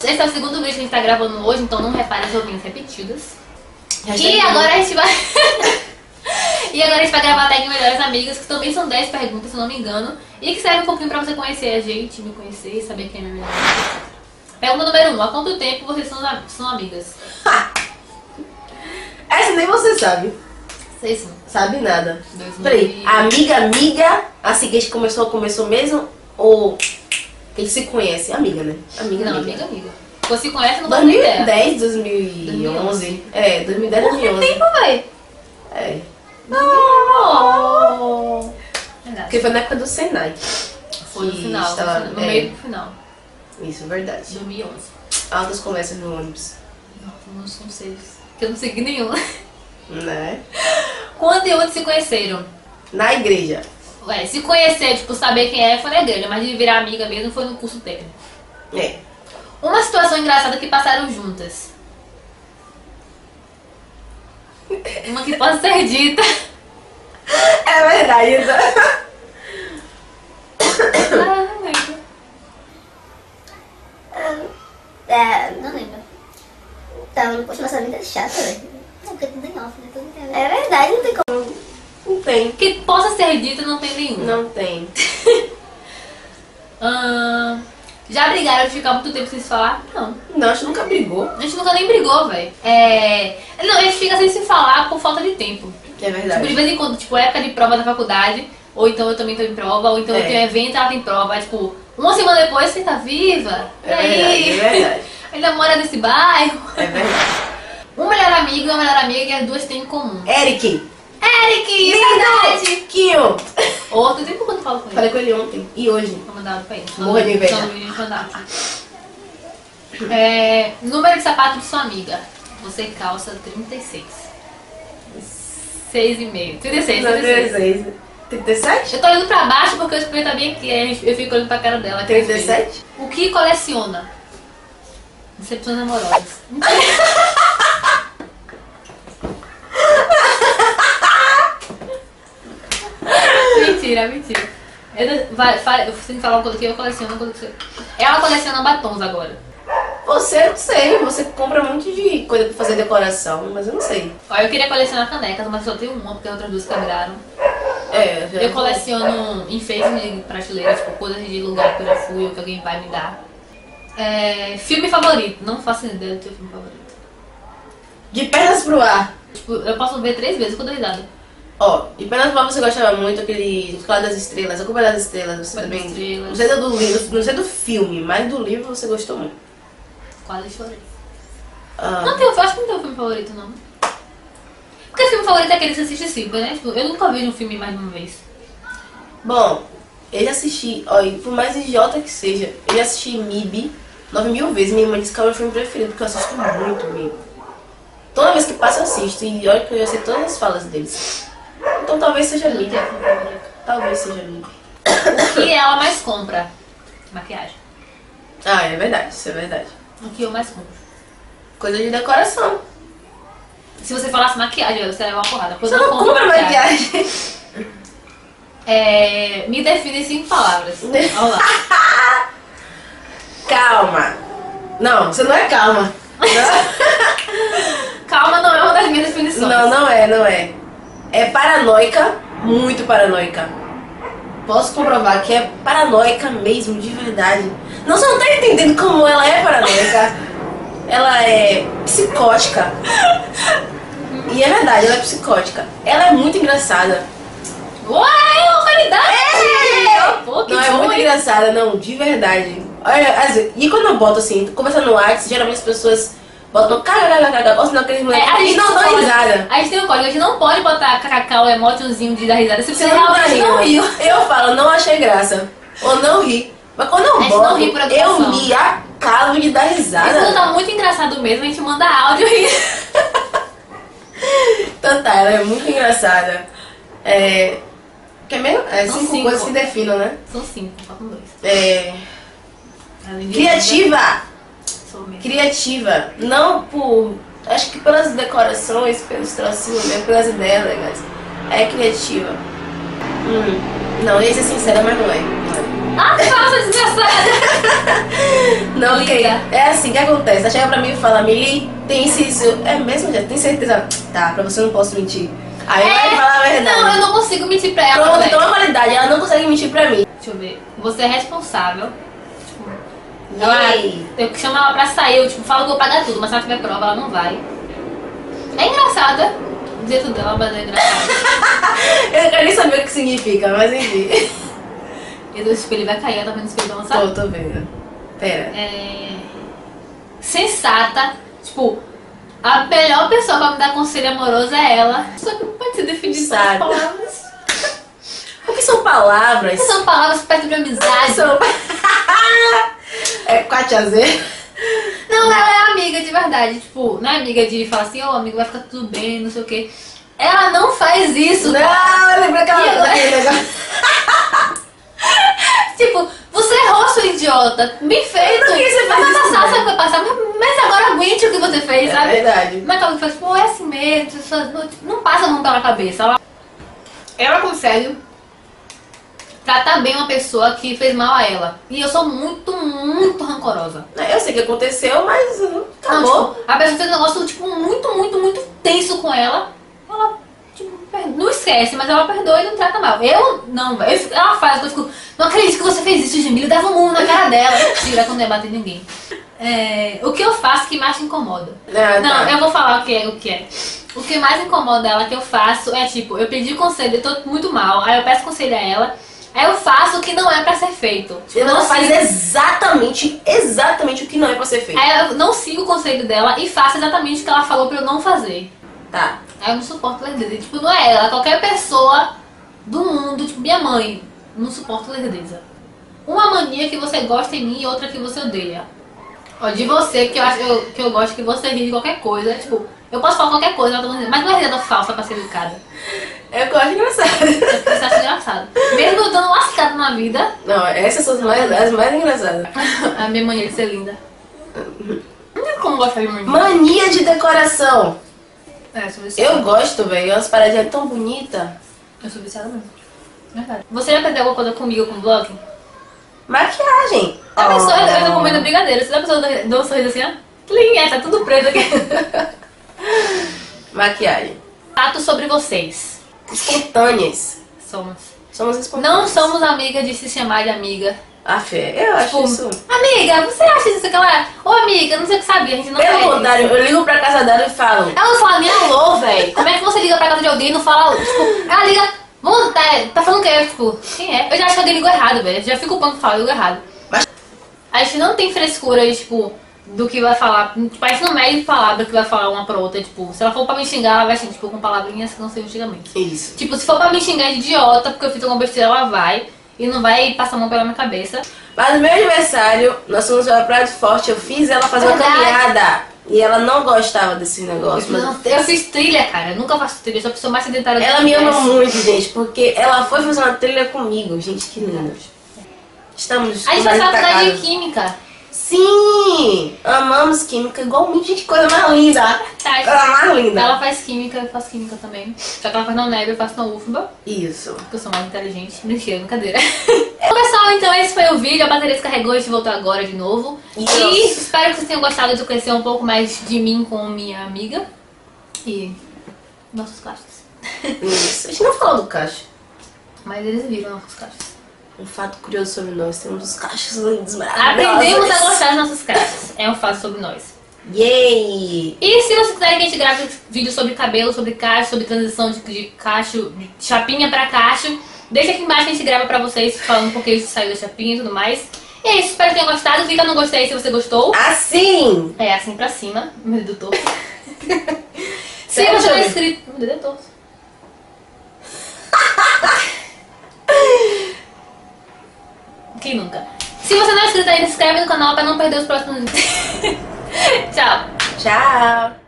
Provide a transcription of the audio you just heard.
Esse é o segundo vídeo que a gente tá gravando hoje, então não repare as ouvintes repetidas. E agora a gente vai... E agora a gente vai gravar a tag Melhores Amigas, que também são 10 perguntas, se eu não me engano. E que serve um pouquinho pra você conhecer a gente, me conhecer, saber quem é minha melhor amiga. Pergunta número 1. Há quanto tempo vocês são amigas? Essa nem você sabe. Sei sim. Sabe nada. 2000. Peraí, amiga, assim que a gente começou mesmo? Ou eles se conhecem? Amiga, né? Amiga. Amiga. Você se conhece no 2010? 2011. É, 2010, 2011. Tempo, véi. É. Não. Porque foi na época do Senai. Foi no que final, estava- no meio do final. Isso, verdade. 2011. Altas conversas no ônibus. Não sei, porque eu não segui nenhum. Né? Quando e onde se conheceram? Na igreja. Ué, se conhecer, tipo, saber quem é, foi na igreja, mas de virar amiga mesmo foi no curso técnico. É. Uma situação engraçada que passaram juntas. Uma que possa ser dita. É verdade. Ah, não lembro. Não lembro. Então, poxa, nossa vida é chata, velho. Não, porque tudo em off, né? Tudo em... É verdade, não tem como. Não tem. Que possa ser dita não tem nenhum. Não tem. Já brigaram de ficar muito tempo sem se falar? Não. Não, a gente nunca brigou. A gente nunca nem brigou, velho. Não, a gente fica sem se falar por falta de tempo. É Tipo, verdade. de vez em quando, tipo, época de prova da faculdade, ou então eu também tô em prova, ou então eu É. tenho evento e ela tem prova. Aí, tipo, uma semana depois você tá viva? E É aí? verdade, é verdade. Ainda mora nesse bairro. É verdade. Um melhor amigo e uma melhor amiga que as duas têm em comum. Eric! Eric, verdade! Kio! Outro tempo quando eu falo com ele. Falei com ele ontem. E hoje? Vou mandar pra ele. Morra de inveja. Manda um vídeo e mandar. Número de sapato de sua amiga. Você calça 36. 6,5. 36. 36. 37? Eu tô olhando pra baixo porque eu escrevi tá bem aqui. Aí eu fico olhando pra cara dela. que é 37? feio. O que coleciona? Decepções amorosas. Mentira. Você me falar uma coisa que eu coleciono. Ela coleciona batons agora. Você, eu não sei. Você compra um monte de coisa pra fazer decoração, mas eu não sei. Ó, eu queria colecionar canecas, mas só tenho uma porque as outras duas quebraram. É, já. Eu coleciono enfeites de prateleira, tipo, coisas de lugar que eu já fui ou que alguém vai me dar. Filme favorito. Não faço ideia do teu filme favorito. De pernas pro ar. Tipo, eu posso ver 3 vezes, eu dou risada. Ó, de pernas pro ar você gostava muito aquele Escola das Estrelas, A Culpa das Estrelas, você Culpa das também. Estrelas. Não sei do livro, não sei do filme, mas do livro você gostou muito. Quase chorei. Ah, Não tenho, eu acho que não tenho filme favorito, não. Porque filme favorito é aquele que você assiste sempre, né? Tipo, eu nunca vejo um filme mais de uma vez. Bom, eu já assisti, ó, e por mais idiota que seja, eu já assisti MIB 9.000 vezes. Minha irmã disse que é o meu filme preferido, porque eu assisto muito MIB. Toda vez que passa eu assisto, e olha que eu já sei todas as falas deles. Então talvez seja Eu não MIB. tenho filme favorito. Talvez seja MIB. O que ela mais compra? Maquiagem. Ah, é verdade, isso é verdade. O que eu mais compro? Coisa de decoração. Se você falasse maquiagem, você leva uma porrada. Pois Você eu não compro compra maquiagem. Me define em 5 palavras. Vamos lá. Calma. Não, você não é calma. Calma não é uma das minhas definições. Não é. É paranoica, muito paranoica. Posso comprovar que é paranoica mesmo, de verdade. Não, você não tá entendendo como ela é paranoica. Ela é psicótica. E é verdade, ela é psicótica. Ela é muito engraçada. Uai, humanidade! Pô, que Não, é bom, muito hein? engraçada, não, de verdade. Olha, às vezes, e quando eu boto assim, conversando no WhatsApp, geralmente as pessoas botam cagagagaga, ou senão aqueles moleques a e gente não dão pode- risada. A gente tem um código, a gente não pode botar kkk, o emotionzinho de dar risada. Se você Você não tá realmente não riu. rindo. Eu falo, não achei graça. Ou não ri. Mas quando eu gente boto, não ri por eu educação. me acabo de dar E quando risada. tá muito engraçado mesmo, a gente manda áudio e... Então tá, ela é muito engraçada. Quer mesmo? São 5 cinco. coisas que definem, né? São 5, faltam 2. Além de Criativa! linda, sou mesmo. Criativa. Não por... Acho que pelas decorações, pelos trocinhos, né? Pelas ideias legais. É criativa. Não, ia ser sincera, mas não é. Não é. Ah, falsa desgraçada! Não, porque Liga. é assim que acontece. Ela chega pra mim e fala, Mili, tem isso. É mesmo, já? Tem certeza? Tá, pra você eu não posso mentir. Aí vai falar a verdade. Não, eu não consigo mentir pra ela. Pronto, velho. então é qualidade, ela não consegue mentir pra mim. Deixa eu ver. Você é responsável. Ela, Ei. eu chamo ela pra sair, eu tipo, falo que vou pagar tudo, mas se ela tiver prova, ela não vai. É engraçada. O jeito dela, mas é engraçado. Eu quero nem saber o que significa, mas enfim. E do espelho vai cair, ela tá vendo o espelho balançar? Tô vendo. Pera. É... Sensata. Tipo, a melhor pessoa pra me dar conselho amoroso é ela. Só que não pode ser definido por Sabe. palavras. O que são palavras? São palavras perto de amizade. São... É Quatiazer? Não, ela é amiga de verdade. Tipo, não é amiga de falar assim, ô amigo, vai ficar tudo bem, não sei o que. Ela não faz isso. Não, eu lembrei aquela E agora? daquele negócio. Tipo, você errou, seu idiota. Bem feito. Por que você faz Vai isso passar, comigo? você vai passar. Mas agora aguente o que você fez, É sabe? verdade. Mas aquela que faz, pô, é assim mesmo. Não passa a mão pela cabeça. Ela consegue tratar bem uma pessoa que fez mal a ela. E eu sou muito, muito rancorosa. Eu sei que aconteceu, mas acabou. Não, tipo, a pessoa fez um negócio, tipo, muito, muito, muito tenso com ela. Ela, tipo, não esquece, mas ela perdoa e não trata mal. Eu, não, velho. Ela faz, eu fico, não acredito que você fez isso, Gemília. Dava um murro na cara dela. Mentira, quando não ia bater ninguém. O que eu faço que mais te incomoda? Não, Tá. eu vou falar o que é. O que mais incomoda ela que eu faço é, tipo, eu pedi conselho, eu tô muito mal. Aí eu peço conselho a ela. Aí eu faço o que não é pra ser feito. Tipo, Ela não faz sigo- exatamente o que não é pra ser feito. Aí eu não sigo o conselho dela e faço exatamente o que ela falou pra eu não fazer. Tá. Aí eu não suporto lerdeza. Tipo, não é ela, qualquer pessoa do mundo, tipo minha mãe, não suporto lerdeza. Uma mania que você gosta em mim e outra que você odeia. Ó, de você, que eu acho que eu gosto que você ri de qualquer coisa. Tipo, eu posso falar qualquer coisa, mas não é risada falsa pra ser educada. É o que eu acho engraçado. É porque você acha engraçado. Mesmo eu dando lascada na vida, Não, essas são as mais engraçadas. a minha mania de ser linda. Não tem como gostar de mania. Mania de decoração. É, sou viciada. Eu gosto, velho. As paradinhas tão bonitas. Eu sou viciada mesmo. Verdade. Você já aprendeu alguma coisa comigo com o blog? Maquiagem. A pessoa, eu tô comendo brigadeiro. Se a pessoa dá um sorriso assim, ó. Linha, tá tudo preso aqui. Maquiagem. Fato sobre vocês. Espontâneas. Somos. Somos espontâneas. Não somos amigas de se chamar de amiga. A fé. Eu acho Tipo, isso. amiga, você acha isso que ela é? Ô amiga, não sei o que sabia, a gente não Pelo pede. contrário, eu ligo pra casa dela e falo. Ela não fala nem alô, velho. Como é que você liga pra casa de alguém e não fala alô? Tipo, ela liga, vamos, tá falando o quê? Tipo, quem é? Eu já acho que alguém ligou errado, velho. Já fico culpando que fala, ligou errado. Mas- A gente não tem frescura, tipo, do que vai falar. Parece no meio de palavra que vai falar uma pra outra. Tipo, se ela for pra me xingar, ela vai xingar, tipo, com palavrinhas que não sejam xingamentos. Isso. Tipo, se for pra me xingar de idiota, porque eu fiz alguma besteira, ela vai. E não vai passar a mão pela minha cabeça. Mas no meu aniversário, nós fomos pra Praia do Forte, eu fiz ela fazer uma Verdade. caminhada. E ela não gostava desse negócio. Mas Não, eu fiz trilha, cara. Eu nunca faço trilha, eu sou a pessoa mais sedentária do ela me ama universo. muito, gente, porque ela foi fazer uma trilha comigo. Gente, que lindo. Estamos A gente faz faculdade de conectados. química. Sim! Amamos química igualmente, gente, coisa mais linda. Tá, Coisa mais linda. ela faz química, eu faço química também. Só que ela faz na UNEB, eu faço na UFBA, Isso. porque eu sou mais inteligente. Mentira, brincadeira. Bom, pessoal, então esse foi o vídeo. A bateria descarregou, a gente voltou agora de novo. Isso. E espero que vocês tenham gostado de conhecer um pouco mais de mim com minha amiga. E nossos cachos. Isso. A gente não falou do cacho. Mas eles viram nossos cachos. Um fato curioso sobre nós, temos os cachos lindos, maravilhosos. Aprendemos a gostar dos nossos cachos. É um fato sobre nós. Yay! E se vocês quiserem que a gente grave vídeos sobre cabelo, sobre cacho, sobre transição de cacho, de chapinha pra cacho, deixa aqui embaixo que a gente grava pra vocês falando porque isso saiu da chapinha e tudo mais. E é isso, espero que tenham gostado. Clica no gostei se você gostou. Assim! É assim pra cima, meu dedo torto. Se Sério, você não é Júlio? inscrito. Meu dedo é torto. Quem nunca? Se você não é inscrito ainda, se inscreve no canal pra não perder os próximos vídeos. Tchau! Tchau!